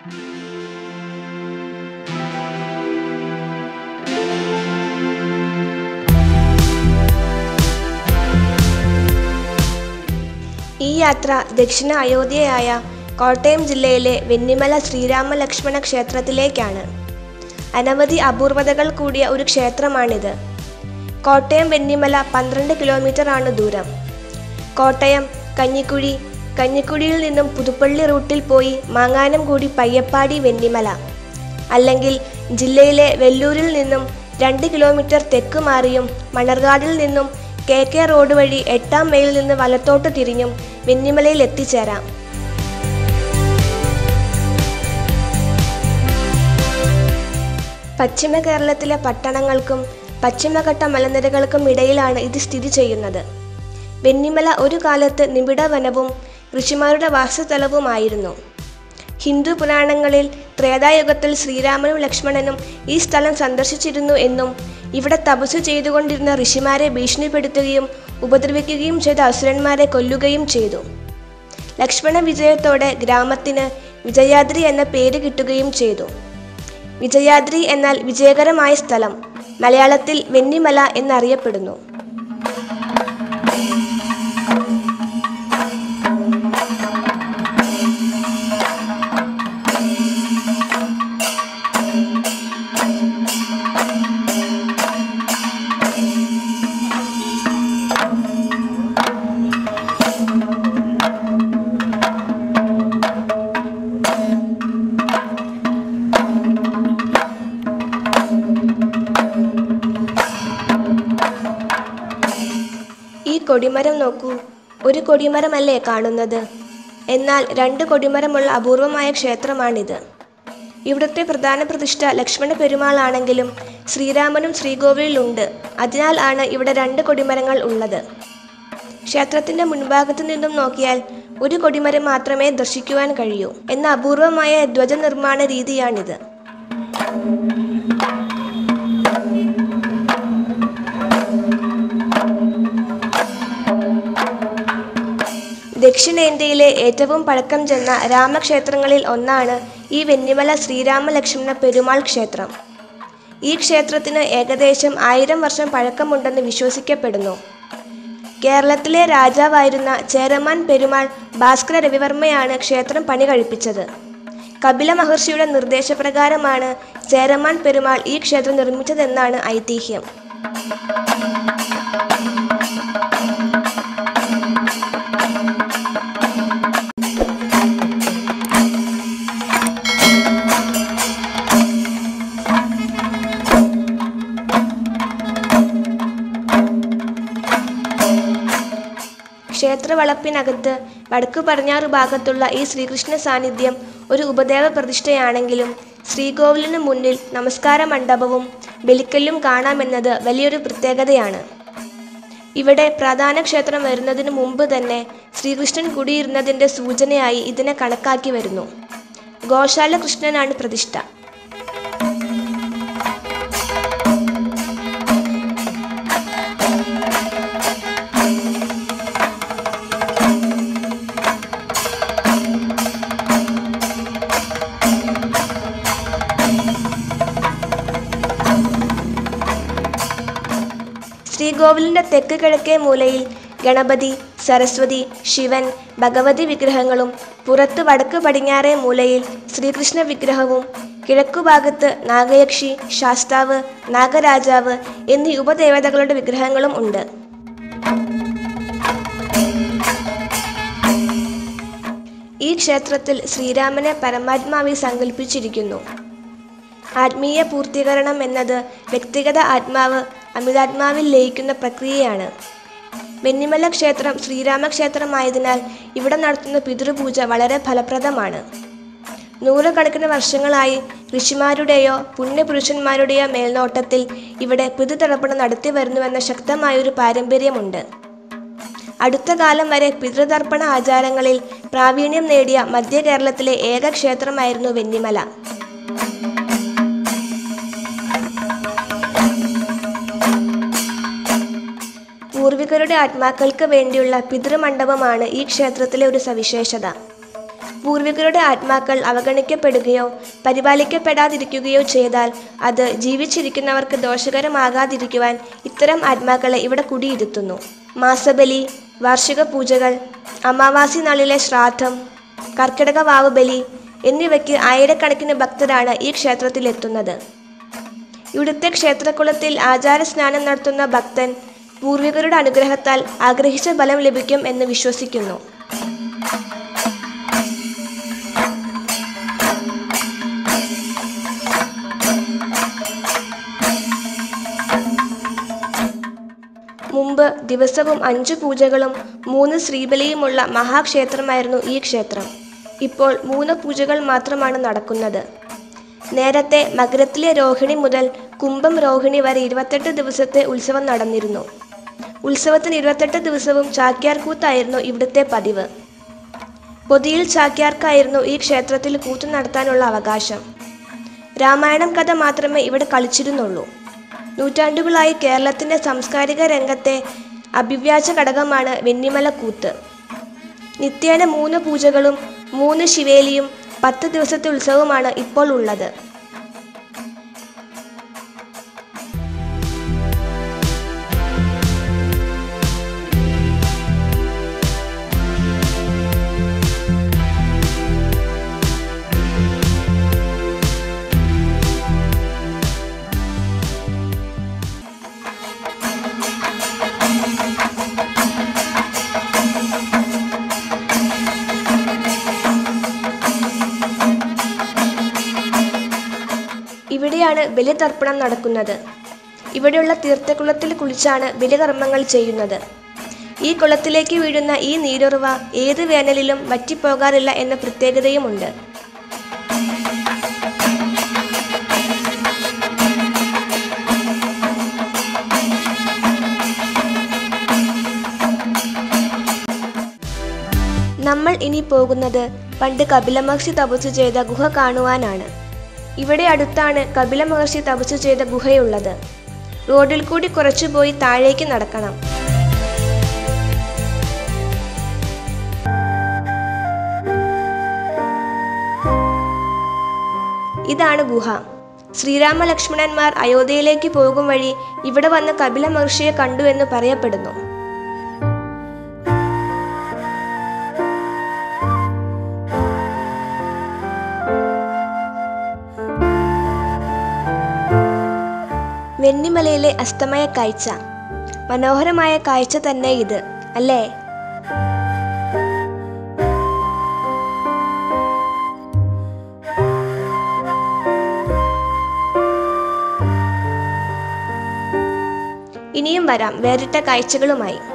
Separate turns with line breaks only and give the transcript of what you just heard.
ഈ യാത്ര ദക്ഷിണ അയോധ്യയായ കോട്ടയം ജില്ലയിലെ വെന്നിമല ശ്രീരാമ ലക്ഷ്മണ ക്ഷേത്രത്തിലേക്കാണ്. അനവധി അപൂർവതകൾ കൂടിയ ഒരു ക്ഷേത്രമാണിത്. കോട്ടയം വെന്നിമല 12 കിലോമീറ്റർ ആണ് ദൂരം. കോട്ടയം കഞ്ഞിക്കുഴിയിൽ നിന്നും പുതുപ്പള്ളി റൂട്ടിൽ പോയി മാങ്ങാനംകുടി പയ്യപ്പാടി വെന്നിമല, അല്ലെങ്കിൽ ജില്ലയിലെ വെല്ലൂരിൽ നിന്നും 2 കിലോമീറ്റർ തെക്ക് മാറിയും മണർകാടിൽ നിന്നും KK റോഡ് വഴി 8-ാം മൈലിൽ നിന്ന് വലത്തോട്ട് തിരിഞ്ഞും വെന്നിമലയിൽ എത്തിച്ചേരാം. പശ്ചിമ കേരളത്തിലെ പട്ടണങ്ങൾക്കും പശ്ചിമഘട്ട മലനിരകൾക്കും ഇടയിലാണ് ഇത് സ്ഥിതി ചെയ്യുന്നത്. വെന്നിമല ഒരു കാലത്ത് നിബിഡ വനവും ഋഷിമാരുടെ വാസസ്ഥലവുമായിരുന്നു. ഹിന്ദു പുരാണങ്ങളിൽ ത്രേതായുഗത്തിൽ ശ്രീരാമനും ലക്ഷ്മണനും ഈ സ്ഥലം സന്ദർശിച്ചിരുന്നു എന്നും ഇവിടെ തപസ്സു ചെയ്തുകൊണ്ടിരുന്ന ഋഷിമാരെ ഭീഷണിപ്പെടുത്തുകയും ഉപദ്രവിക്കുകയും ചെയ്ത അസുരന്മാരെ കൊല്ലുകയും ചെയ്തു. ലക്ഷ്മണ വിജയത്തോടെ ഗ്രാമത്തിന് വിജയാദ്രി എന്ന പേര് കിട്ടുകയും ചെയ്തു. വിജയാദ്രി എന്നാൽ വിജയകരമായ സ്ഥലം, മലയാളത്തിൽ വെന്നിമല എന്നറിയപ്പെടുന്നു. കൊടിമരം നോക്കൂ. ഒരു കൊടിമരമല്ലേ കാണുന്നത്? എന്നാൽ 2 കൊടിമരമുള്ള അപൂർവമായ ക്ഷേത്രമാണിത്. ഇവിടുത്തെ പ്രധാന പ്രതിഷ്ഠ ലക്ഷ്മണ പെരുമാളാണെങ്കിലും ശ്രീരാമനും ശ്രീകോവിലുണ്ട്. അതിനാൽ ആണ് ഇവിടെ 2 കൊടിമരങ്ങൾ ഉള്ളത്. ക്ഷേത്രത്തിന്റെ മുൻഭാഗത്തു നിന്നും നോക്കിയാൽ ഒരു കൊടിമരം മാത്രമേ ദർശിക്കുവാൻ കഴിയൂ എന്ന അപൂർവമായ ധ്വജ നിർമ്മാണ രീതിയാണിത്. ദക്ഷിണേന്ത്യയിലെ ഏറ്റവും പഴക്കം ചെന്ന രാമക്ഷേത്രങ്ങളിൽ ഒന്നാണ് ഈ വെന്നിമല ശ്രീരാമ ലക്ഷ്മണ പെരുമാൾ ക്ഷേത്രം. ഈ ക്ഷേത്രത്തിന് ഏകദേശം 1000 വർഷം പഴക്കമുണ്ടെന്ന് വിശ്വസിക്കപ്പെടുന്നു. കേരളത്തിലെ രാജാവായിരുന്ന ചേരമാൻ പെരുമാൾ ഭാസ്കര രവിവർമ്മയാണ് ക്ഷേത്രം പണി കഴിപ്പിച്ചത്. കപില മഹർഷിയുടെ നിർദ്ദേശപ്രകാരമാണ് ചേരമാൻ പെരുമാൾ ഈ ക്ഷേത്രം നിർമ്മിച്ചതെന്നാണ് ഐതിഹ്യം. ക്ഷേത്രവളപ്പിനകത്ത് വടക്കു പടിഞ്ഞാറ് ഭാഗത്തുള്ള ഈ ശ്രീകൃഷ്ണ സാന്നിധ്യം ഒരു ഉപദേവ പ്രതിഷ്ഠയാണെങ്കിലും ശ്രീകോവിലിനു മുന്നിൽ നമസ്കാര മണ്ഡപവും ബലിക്കല്ലും കാണാമെന്നത് വലിയൊരു പ്രത്യേകതയാണ്. ഇവിടെ പ്രധാന ക്ഷേത്രം വരുന്നതിന് മുമ്പ് തന്നെ ശ്രീകൃഷ്ണൻ കുടിയിരുന്നതിൻ്റെ സൂചനയായി ഇതിനെ കണക്കാക്കി വരുന്നു. ഗോശാല കൃഷ്ണനാണ് പ്രതിഷ്ഠ. ശ്രീകോവിലിൻ്റെ തെക്ക് കിഴക്കേ മൂലയിൽ ഗണപതി, സരസ്വതി, ശിവൻ, ഭഗവതി വിഗ്രഹങ്ങളും പുറത്ത് വടക്ക് പടിഞ്ഞാറേ മൂലയിൽ ശ്രീകൃഷ്ണ വിഗ്രഹവും കിഴക്കുഭാഗത്ത് നാഗയക്ഷി, ശാസ്താവ്, നാഗരാജാവ് എന്നീ ഉപദേവതകളുടെ വിഗ്രഹങ്ങളും ഉണ്ട്. ഈ ക്ഷേത്രത്തിൽ ശ്രീരാമനെ പരമാത്മാവി സങ്കല്പിച്ചിരിക്കുന്നു. ആത്മീയ പൂർത്തീകരണം എന്നത് വ്യക്തിഗത ആത്മാവ് അമിതാത്മാവിൽ ലയിക്കുന്ന പ്രക്രിയയാണ്. വെന്നിമല ക്ഷേത്രം ശ്രീരാമക്ഷേത്രമായതിനാൽ ഇവിടെ നടത്തുന്ന പിതൃപൂജ വളരെ ഫലപ്രദമാണ്. 100 കണക്കിന് വർഷങ്ങളായി ഋഷിമാരുടെയോ പുണ്യപുരുഷന്മാരുടെയോ മേൽനോട്ടത്തിൽ ഇവിടെ പിതൃതർപ്പണം നടത്തി വരുന്നുവെന്ന ശക്തമായൊരു പാരമ്പര്യമുണ്ട്. അടുത്ത കാലം വരെ പിതൃതർപ്പണ ആചാരങ്ങളിൽ പ്രാവീണ്യം നേടിയ മധ്യ കേരളത്തിലെ ഏക ക്ഷേത്രമായിരുന്നു വെന്നിമല. പൂർവികരുടെ ആത്മാക്കൾക്ക് വേണ്ടിയുള്ള പിതൃമണ്ഡപമാണ് ഈ ക്ഷേത്രത്തിലെ ഒരു സവിശേഷത. പൂർവികരുടെ ആത്മാക്കൾ അവഗണിക്കപ്പെടുകയോ പരിപാലിക്കപ്പെടാതിരിക്കുകയോ ചെയ്താൽ അത് ജീവിച്ചിരിക്കുന്നവർക്ക് ദോഷകരമാകാതിരിക്കുവാൻ ഇത്തരം ആത്മാക്കളെ ഇവിടെ കുടിയിരുത്തുന്നു. മാസബലി, വാർഷിക പൂജകൾ, അമാവാസി നാളിലെ ശ്രാദ്ധം, കർക്കിടക വാവ് ബലി എന്നിവയ്ക്ക് ആയിരക്കണക്കിന് ഭക്തരാണ് ഈ ക്ഷേത്രത്തിലെത്തുന്നത്. ഇവിടുത്തെ ക്ഷേത്രകുളത്തിൽ ആചാരസ്നാനം നടത്തുന്ന ഭക്തൻ പൂർവികരുടെ അനുഗ്രഹത്താൽ ആഗ്രഹിച്ച ഫലം ലഭിക്കും എന്ന് വിശ്വസിക്കുന്നു. മുമ്പ് ദിവസവും 5 പൂജകളും 3 ശ്രീബലിയുമുള്ള മഹാക്ഷേത്രമായിരുന്നു ഈ ക്ഷേത്രം. ഇപ്പോൾ 3 പൂജകൾ മാത്രമാണ് നടക്കുന്നത്. നേരത്തെ മകരത്തിലെ രോഹിണി മുതൽ കുംഭം രോഹിണി വരെ 28 ദിവസത്തെ ഉത്സവം നടന്നിരുന്നു. ഉത്സവത്തിന് 28 ദിവസവും ചാക്യാർ കൂത്തായിരുന്നു ഇവിടുത്തെ പതിവ്. പൊതിയിൽ ചാക്യാർക്കായിരുന്നു ഈ ക്ഷേത്രത്തിൽ കൂത്ത് നടത്താനുള്ള അവകാശം. രാമായണം കഥ മാത്രമേ ഇവിടെ കളിച്ചിരുന്നുള്ളൂ. നൂറ്റാണ്ടുകളായി കേരളത്തിൻ്റെ സാംസ്കാരിക രംഗത്തെ അഭിവ്യാജ ഘടകമാണ് വെന്നിമല കൂത്ത്. നിത്യേന 3 പൂജകളും 3 ശിവേലിയും 10 ദിവസത്തെ ഉത്സവമാണ് ഇപ്പോൾ ഉള്ളത്. ഇവിടെയാണ് ബലിതർപ്പണം നടക്കുന്നത്. ഇവിടെയുള്ള തീർത്ഥക്കുളത്തിൽ കുളിച്ചാണ് ബലികർമ്മങ്ങൾ ചെയ്യുന്നത്. ഈ കുളത്തിലേക്ക് വീഴുന്ന ഈ നീരുറവ ഏത് വേനലിലും വറ്റിപ്പോകാറില്ല എന്ന പ്രത്യേകതയുമുണ്ട്. നമ്മൾ ഇനി പോകുന്നത് പണ്ട് കപില മഹർഷി തപസ്സു ചെയ്ത ഗുഹ കാണുവാനാണ്. ഇവിടെ അടുത്താണ് കപില മഹർഷി തപസ്സു ചെയ്ത ഗുഹയുള്ളത്. റോഡിൽ കൂടി കുറച്ചുപോയി താഴേക്ക് നടക്കണം. ഇതാണ് ഗുഹ. ശ്രീരാമ ലക്ഷ്മണന്മാർ അയോധ്യയിലേക്ക് പോകും വഴി ഇവിടെ വന്ന് കപില മഹർഷിയെ കണ്ടു എന്ന് പറയപ്പെടുന്നു. വെന്നിമലയിലെ അസ്തമയ കാഴ്ച. മനോഹരമായ കാഴ്ച തന്നെ ഇത്, അല്ലേ? ഇനിയും വരാം വേറിട്ട കാഴ്ചകളുമായി.